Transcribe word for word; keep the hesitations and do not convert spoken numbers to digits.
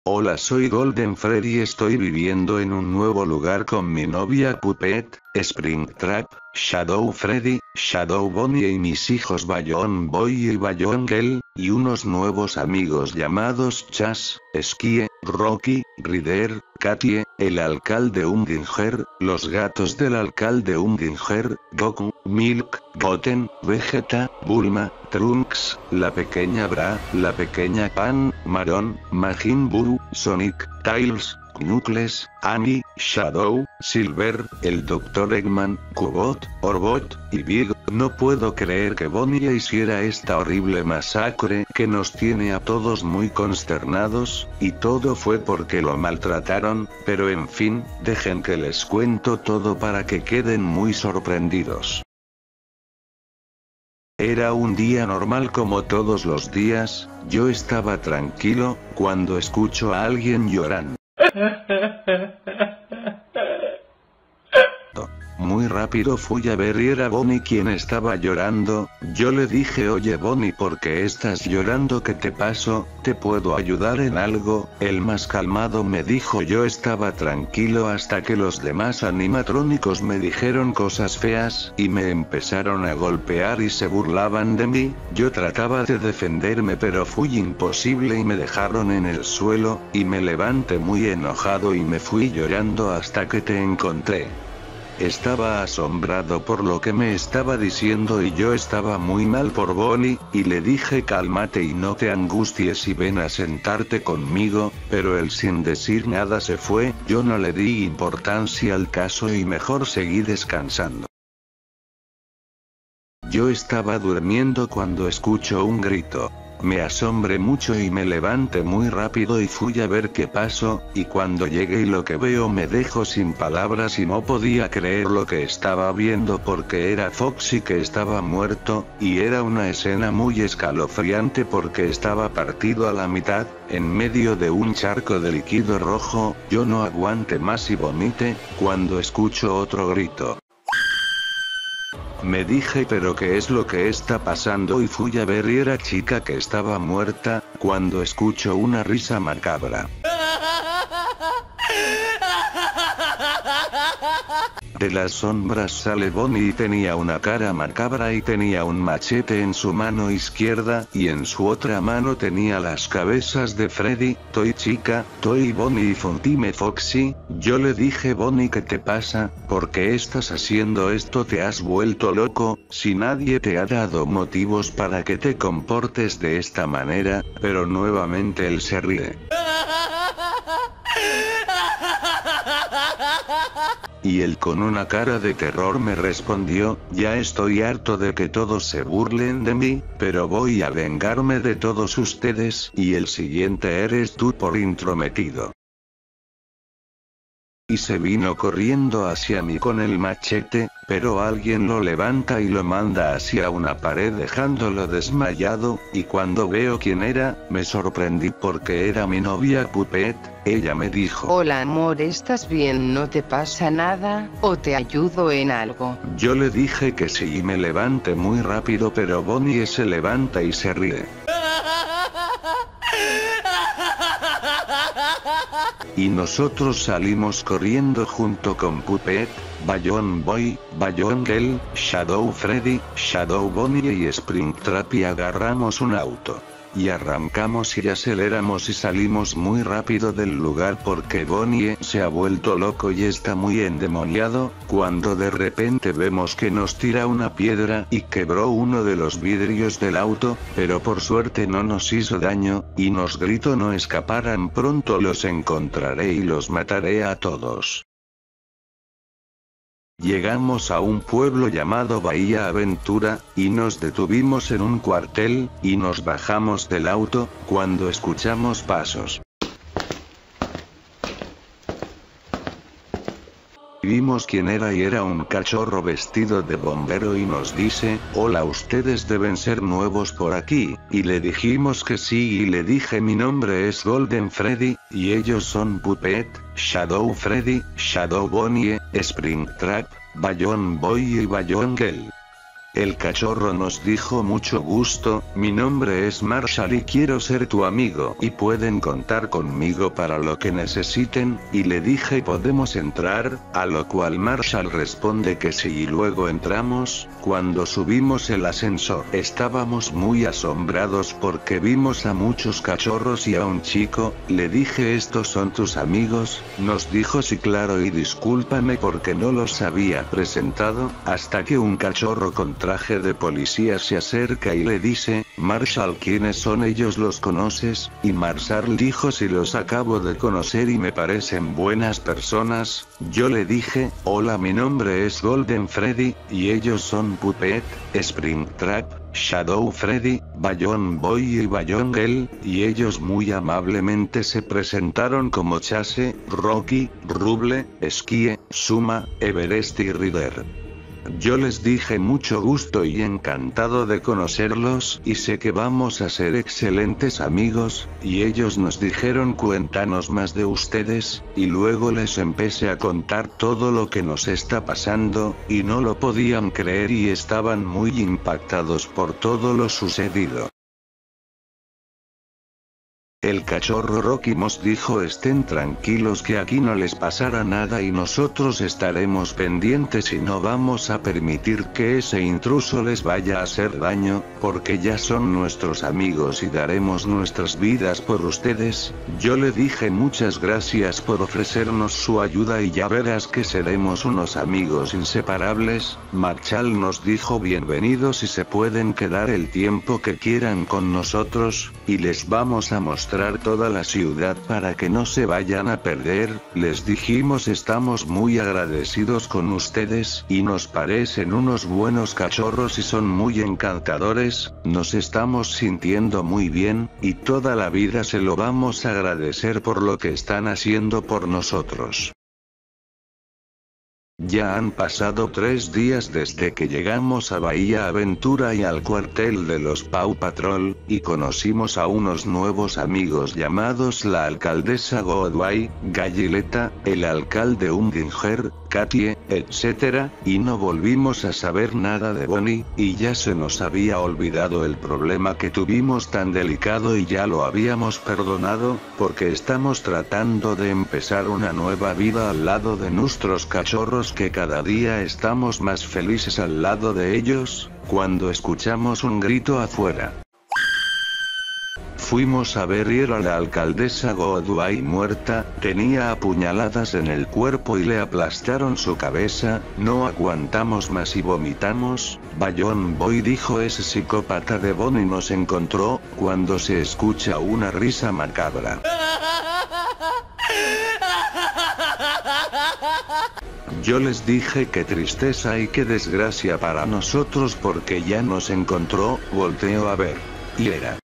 Hola, soy Golden Freddy, estoy viviendo en un nuevo lugar con mi novia Puppet, Springtrap, Shadow Freddy, Shadow Bonnie y mis hijos Bayon Boy y Bayon Girl, y unos nuevos amigos llamados Chas, Skie, Rocky, Ryder, Katie, el alcalde Undinger, los gatos del alcalde Undinger, Goku, Milk, Goten, Vegeta, Bulma, Trunks, la pequeña Bra, la pequeña Pan, Maron, Majin Buu, Sonic, Tails, Knuckles, Annie, Shadow, Silver, el doctor Eggman, Cubot, Orbot, y Big. No puedo creer que Bonnie hiciera esta horrible masacre que nos tiene a todos muy consternados, y todo fue porque lo maltrataron, pero en fin, dejen que les cuento todo para que queden muy sorprendidos. Era un día normal como todos los días, yo estaba tranquilo, cuando escucho a alguien llorando. Muy rápido fui a ver y era Bonnie quien estaba llorando. Yo le dije: oye Bonnie, ¿por qué estás llorando? ¿Qué te pasó? ¿Te puedo ayudar en algo? El más calmado me dijo: yo estaba tranquilo hasta que los demás animatrónicos me dijeron cosas feas, y me empezaron a golpear y se burlaban de mí. Yo trataba de defenderme pero fui imposible y me dejaron en el suelo, y me levanté muy enojado y me fui llorando hasta que te encontré. Estaba asombrado por lo que me estaba diciendo y yo estaba muy mal por Bonnie, y le dije: cálmate y no te angusties y ven a sentarte conmigo, pero él sin decir nada se fue. Yo no le di importancia al caso y mejor seguí descansando. Yo estaba durmiendo cuando escucho un grito. Me asombré mucho y me levanté muy rápido y fui a ver qué pasó, y cuando llegué y lo que veo me dejó sin palabras y no podía creer lo que estaba viendo porque era Foxy que estaba muerto, y era una escena muy escalofriante porque estaba partido a la mitad, en medio de un charco de líquido rojo. Yo no aguanté más y vomité, cuando escucho otro grito. Me dije: pero ¿qué es lo que está pasando? Y fui a ver y era chica que estaba muerta, cuando escucho una risa macabra. De las sombras sale Bonnie y tenía una cara macabra y tenía un machete en su mano izquierda, y en su otra mano tenía las cabezas de Freddy, Toy Chica, Toy Bonnie y Fontime Foxy. Yo le dije: Bonnie, ¿qué te pasa? ¿Por qué estás haciendo esto? ¿Te has vuelto loco? Si nadie te ha dado motivos para que te comportes de esta manera. Pero nuevamente él se ríe. Y él con una cara de terror me respondió: ya estoy harto de que todos se burlen de mí, pero voy a vengarme de todos ustedes, y el siguiente eres tú por intrometido. Y se vino corriendo hacia mí con el machete, pero alguien lo levanta y lo manda hacia una pared dejándolo desmayado, y cuando veo quién era, me sorprendí porque era mi novia Puppet. Ella me dijo: hola amor, ¿estás bien? ¿No te pasa nada? ¿O te ayudo en algo? Yo le dije que sí y me levanté muy rápido, pero Bonnie se levanta y se ríe. Y nosotros salimos corriendo junto con Puppet, Bayon Boy, Bayon Girl, Shadow Freddy, Shadow Bonnie y Springtrap, y agarramos un auto. Y arrancamos y aceleramos y salimos muy rápido del lugar porque Bonnie se ha vuelto loco y está muy endemoniado, cuando de repente vemos que nos tira una piedra y quebró uno de los vidrios del auto, pero por suerte no nos hizo daño, y nos gritó: no escaparan, pronto los encontraré y los mataré a todos. Llegamos a un pueblo llamado Bahía Aventura, y nos detuvimos en un cuartel, y nos bajamos del auto, cuando escuchamos pasos. Vimos quién era y era un cachorro vestido de bombero y nos dice: hola, ustedes deben ser nuevos por aquí, y le dijimos que sí y le dije: mi nombre es Golden Freddy, y ellos son Puppet, Shadow Freddy, Shadow Bonnie, Springtrap, Bayon Boy y Bayon Girl. El cachorro nos dijo mucho gusto, mi nombre es Marshall y quiero ser tu amigo y pueden contar conmigo para lo que necesiten, y le dije ¿podemos entrar? A lo cual Marshall responde que sí y luego entramos. Cuando subimos el ascensor estábamos muy asombrados porque vimos a muchos cachorros y a un chico. Le dije ¿estos son tus amigos? Nos dijo sí claro y discúlpame porque no los había presentado, hasta que un cachorro con traje de policía se acerca y le dice, Marshall ¿quiénes son ellos? ¿Los conoces? Y Marshall dijo sí los acabo de conocer y me parecen buenas personas. Yo le dije, hola mi nombre es Golden Freddy, y ellos son Puppet, Springtrap, Shadow Freddy, Balloon Boy y Balloon Girl, y ellos muy amablemente se presentaron como Chase, Rocky, Rubble, Skie, Suma, Everest y Ryder. Yo les dije mucho gusto y encantado de conocerlos, y sé que vamos a ser excelentes amigos, y ellos nos dijeron cuéntanos más de ustedes, y luego les empecé a contar todo lo que nos está pasando, y no lo podían creer y estaban muy impactados por todo lo sucedido. El cachorro Rocky nos dijo estén tranquilos que aquí no les pasará nada y nosotros estaremos pendientes y no vamos a permitir que ese intruso les vaya a hacer daño, porque ya son nuestros amigos y daremos nuestras vidas por ustedes. Yo le dije muchas gracias por ofrecernos su ayuda y ya verás que seremos unos amigos inseparables. Marshall nos dijo bienvenidos y se pueden quedar el tiempo que quieran con nosotros, y les vamos a mostrar toda la ciudad para que no se vayan a perder. Les dijimos estamos muy agradecidos con ustedes y nos parecen unos buenos cachorros y son muy encantadores, nos estamos sintiendo muy bien, y toda la vida se lo vamos a agradecer por lo que están haciendo por nosotros. Ya han pasado tres días desde que llegamos a Bahía Aventura y al cuartel de los Paw Patrol, y conocimos a unos nuevos amigos llamados la alcaldesa Godway, Gallileta, el alcalde Undinger, Katie, etcétera, y no volvimos a saber nada de Bonnie, y ya se nos había olvidado el problema que tuvimos tan delicado y ya lo habíamos perdonado, porque estamos tratando de empezar una nueva vida al lado de nuestros cachorros que cada día estamos más felices al lado de ellos, cuando escuchamos un grito afuera. Fuimos a ver ir a la alcaldesa Godway muerta, tenía apuñaladas en el cuerpo y le aplastaron su cabeza, no aguantamos más y vomitamos. Balloon Boy dijo ese psicópata de Bonnie nos encontró, cuando se escucha una risa macabra. Yo les dije qué tristeza y qué desgracia para nosotros porque ya nos encontró, volteo a ver. Y era